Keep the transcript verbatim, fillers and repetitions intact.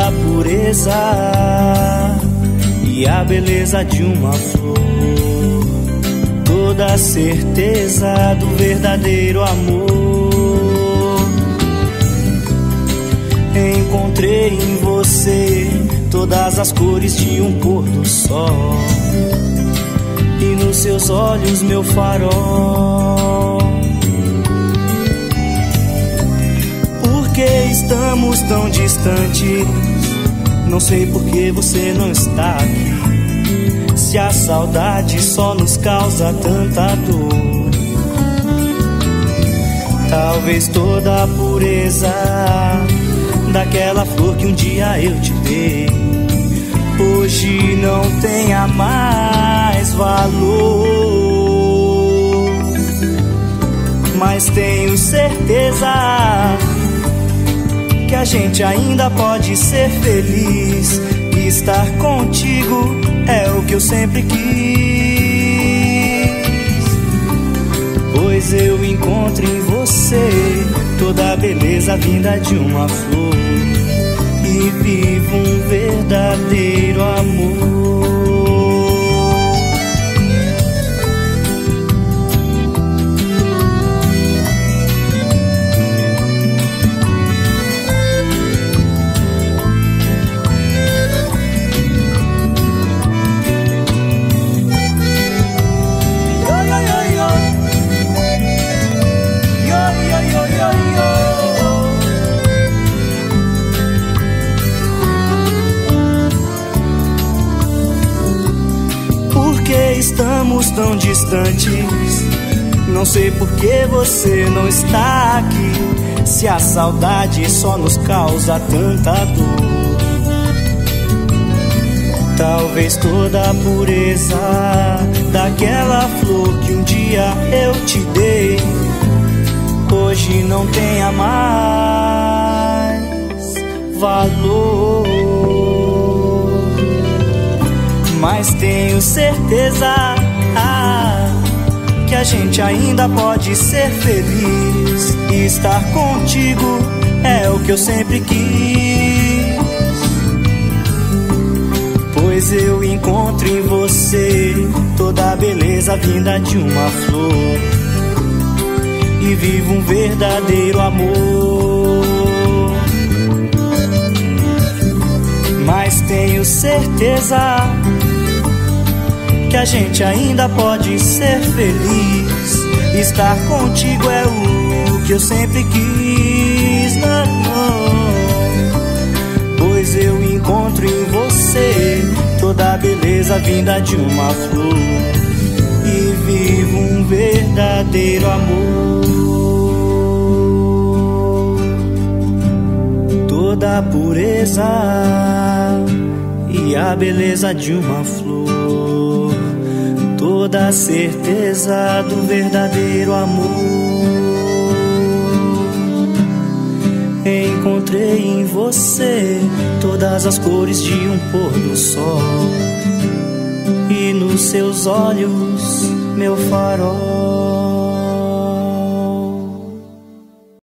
toda a pureza e a beleza de uma flor, toda a certeza do verdadeiro amor. Encontrei em você todas as cores de um pôr do sol, e nos seus olhos meu farol. Por que estamos tão distantes? Não sei por que você não está aqui, se a saudade só nos causa tanta dor. Talvez toda a pureza daquela flor que um dia eu te dei hoje não tenha mais valor, mas tenho certeza que a gente ainda pode ser feliz, e estar contigo é o que eu sempre quis. Pois eu encontro em você toda a beleza vinda de uma flor, e vivo um verdadeiro amor. Estamos tão distantes, não sei por que você não está aqui, se a saudade só nos causa tanta dor. Talvez toda a pureza daquela flor que um dia eu te dei hoje não tenha mais valor, mas tenho certeza ah, que a gente ainda pode ser feliz, e estar contigo é o que eu sempre quis. Pois eu encontro em você toda a beleza vinda de uma flor, e vivo um verdadeiro amor. Mas tenho certeza que a gente ainda pode ser feliz, estar contigo é o que eu sempre quis. Não, não. Pois eu encontro em você toda a beleza vinda de uma flor, e vivo um verdadeiro amor. Toda a pureza e a beleza de uma flor, toda a certeza do verdadeiro amor. Encontrei em você todas as cores de um pôr do sol, e nos seus olhos meu farol.